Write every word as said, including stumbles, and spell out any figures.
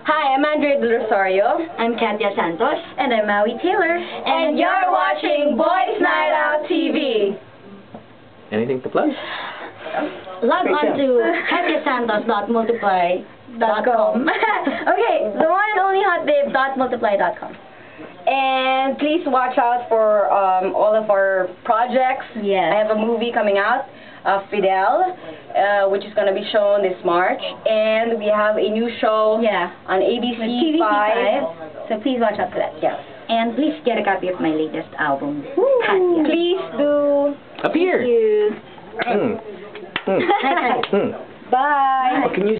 Hi, I'm Andrea Del Rosario. I'm Katia Santos. And I'm Maui Taylor. And you're watching Boys Night Out T V. Anything to plug? Log on to katia santos dot multiply dot com. Okay, the one and only hotbabe dot multiply dot com. And please watch out for um, all of our projects. Yes. I have a movie coming out, uh, Fidel, uh, which is going to be shown this March. And we have a new show Yeah. on A B T V C five. So please watch out for that. Yes. And please get a copy of my latest album, Woo. Katia. Please do. Up here. Thank you. Mm. Mm. Hi, hi. Mm. Bye. Oh, can you